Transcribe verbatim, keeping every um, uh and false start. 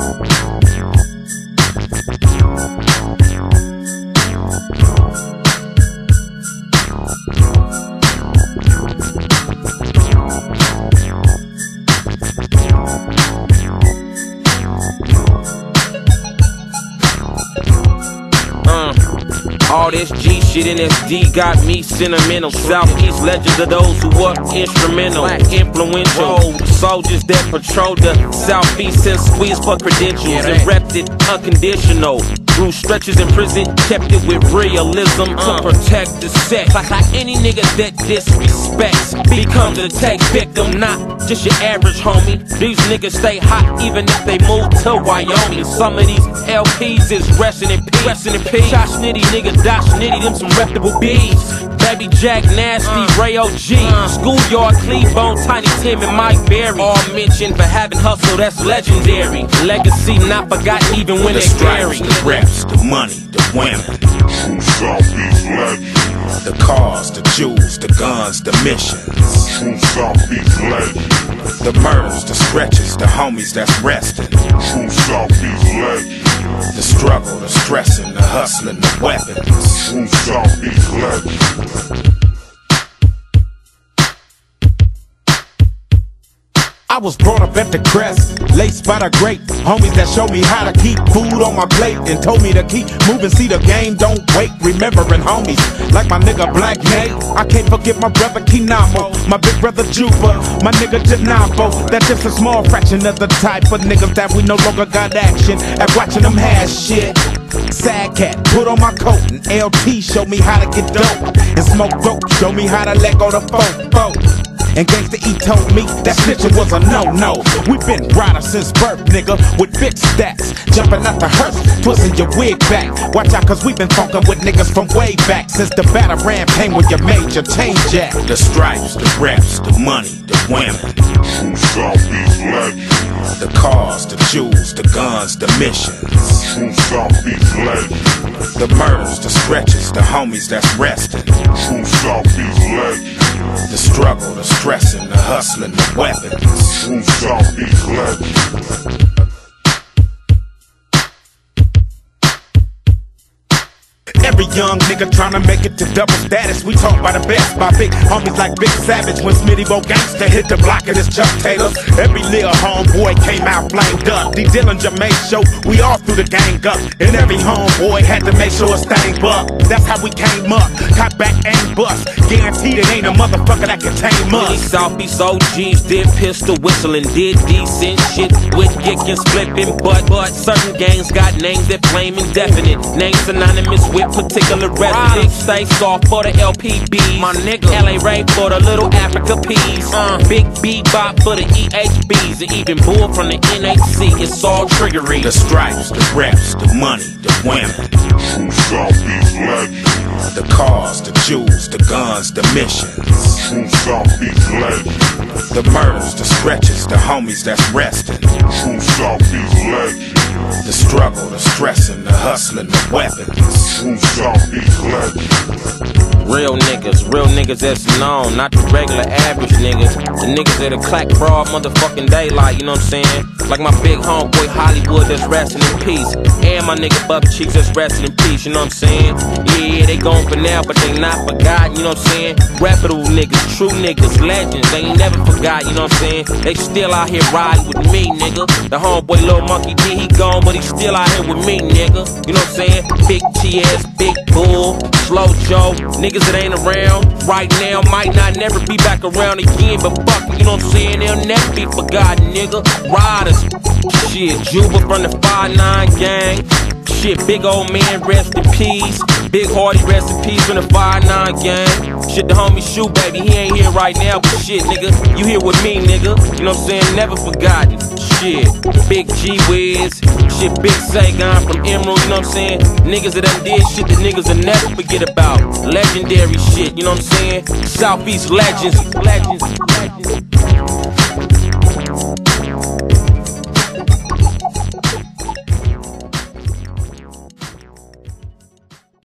All this G shit in S D got me sentimental. Southeast legends of those who were instrumental, influential soldiers that patrolled the Southeast and squeezed for credentials and repped it unconditional. Through stretches in prison, kept it with realism to protect the set. Like how any nigga that disrespects becomes a take victim, not just your average homie. These niggas stay hot even if they move to Wyoming. Some of these L Ps is resting in peace. Resting in peace. Shot Snitty, nigga, Dosh Snitty, them some reputable bees. Baby Jack Nasty, Ray O G, Schoolyard, Cleavebone, Tiny Tim, and Mike Berry. All mentioned for having hustle, that's legendary. Legacy not forgotten even when the they're scary. The reps, the money, the women. True Southeast legends. The cars, the jewels, the guns, the missions. True Southeast legends. The murders, the stretches, the homies that's resting. True Southeast legends. The struggle, the stressing, the hustling, the weapons. True Southeast legends. I was brought up at the crest, laced by the great homies that showed me how to keep food on my plate and told me to keep moving, see the game, don't wait. Remembering homies like my nigga Black Nate. I can't forget my brother Kinamo, my big brother Juba, my nigga Janabo. That's just a small fraction of the type of niggas that we no longer got action at watching them have shit. Sad Cat put on my coat and L T showed me how to get dope and smoke dope, show me how to let go the fofo. And Gangsta E told me that snitching was a no-no. We been riders since birth, nigga, with big stats. Jumping out the hearse, twisting your wig back. Watch out, cause we been funkin' with niggas from way back. Since the batarang came with your major change at. The stripes, the reps, the money, the women. True Southeast legends. The cars, the jewels, the guns, the missions. True Southeast legends. The murders, the stretches, the homies that's resting. True Southeast legends. The struggle, the stressing, the hustling, the weapons. True Southeast legends. Every young nigga tryna make it to double status. We talk by the best, by big homies like Big Savage. When Smitty Bo Gangsta hit the block of his Chuck Taylors, every little homeboy came out flamed up. D Dillinger made sure we all threw the gang up, and every homeboy had to make sure his thing buck. That's how we came up, cock back and bust. Guaranteed it ain't a motherfucker that can tame Many us. Southeast O Gs did pistol whistling, did decent shit with kicking, flipping, but but certain gangs got names that flame indefinite. Names synonymous with particular residents. Stay soft for the L P Bs, my nigga. L A Ray for the little Africa P's. Uh, Big B-Bop for the E H Bs, and even Bull from the N H C. It's all triggery. The stripes, the reps, the money, the women. True Southeast legends. The cars, the jewels, the guns, the missions. True Southeast legends. The murders, the stretches, the homies that's resting. True Southeast legends. The struggle, the stressing, the hustling, the weapons. True Southeast legends. Real niggas, real niggas that's known, not the regular average niggas. The niggas that'll clack broad motherfucking daylight, you know what I'm saying? Like my big homeboy Hollywood that's resting in peace, and my nigga Buck Cheeks that's resting in peace, you know what I'm saying? Yeah, they gone for now, but they not forgotten, you know what I'm saying? Reputable niggas, true niggas, legends, they ain't never forgot, you know what I'm saying? They still out here riding with me, nigga. The homeboy Lil Monkey D, he gone, but he still out here with me, nigga. You know what I'm saying? Big T S, Big Bull, Slow Joe, niggas that ain't around right now might not never be back around again, but fuck it, you know what I'm saying? They'll never be forgotten, nigga. Riders, shit, Juba from the five nine gang. Shit, big old man, rest in peace. Big Hardy, rest in peace from the five nine gang. Shit, the homie Shoe, baby, he ain't here right now, but shit, nigga, you here with me, nigga. You know what I'm saying? Never forgotten. Shit, Big G Wiz. Shit, Big Saigon from Emerald, you know what I'm saying? Niggas that done did shit that niggas will never forget about. Legendary shit, you know what I'm saying? Southeast legends. Legends. Legends.